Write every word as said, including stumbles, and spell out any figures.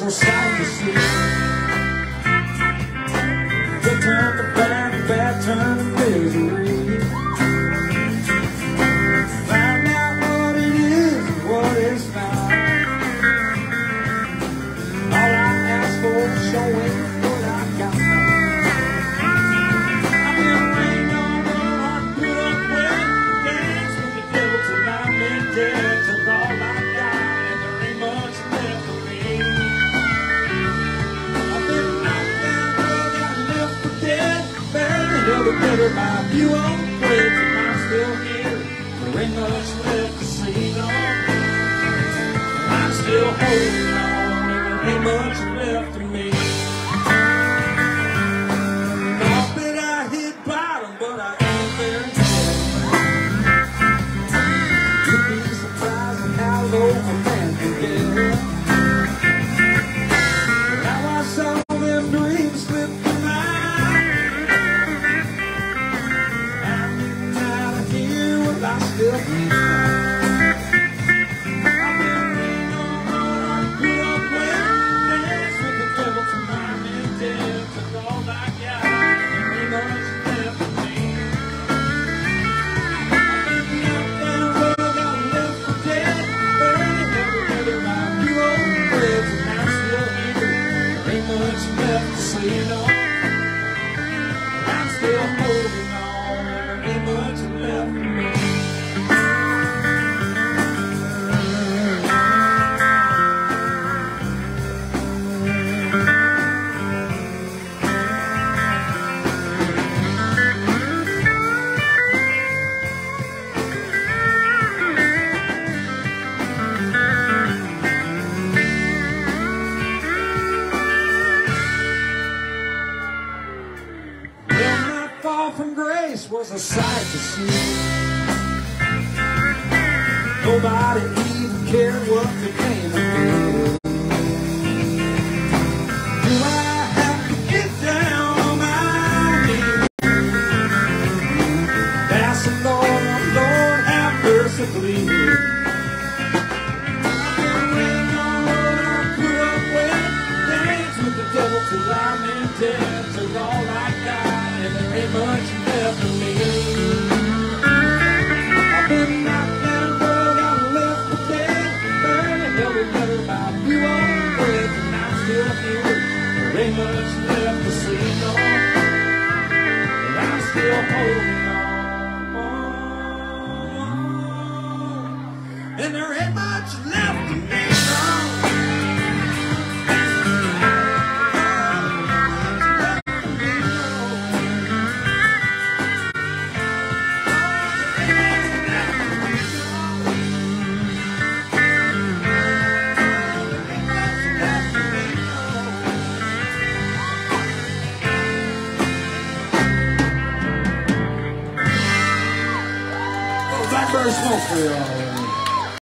a sight to see. Good turn to bad, bad turn to misery. Find out what it is and what it's not. All I ask for is showing what I got. I've been rained on, hard put up with, dance with the devil till I'm in dead. Took all I got and there ain't much left for me. I've been knocked down, drug out, left for dead, barely held together by a few old threads, and I'm still here. There ain't much left to see, no. I'm still holding on, and there ain't much left of me. Thought that I hit bottom, but I ain't there yet. You'd be surprised at how low a man can get. Now I saw them dreams slip from my eyes. I'm getting out of here while I still can fly. I've been leaning on what I grew up with, dance with the devil till I'm in dead. Took all I got, ain't much left for me. I've been knocked down, drug out, left for dead, barely held together by a few old threads, and I'm still here. There ain't much left to see, no. I'm still holding on, and there ain't much left for me. Well, my fall from grace was a sight to see. Nobody even cared what became of me. Do I have to get down on my knees? That's the Lord, oh Lord, have mercy, please. I've been waiting on what I put up with, dance with the devil till I'm in dead. Took all I got, and there ain't much left for me. I've been knocked down, drug out, left for dead, barely held together by a few old threads, and I'm still here. There ain't much left to see, no. But I'm still holding on, and there ain't much left to me, no. Blackberry smoke for y'all.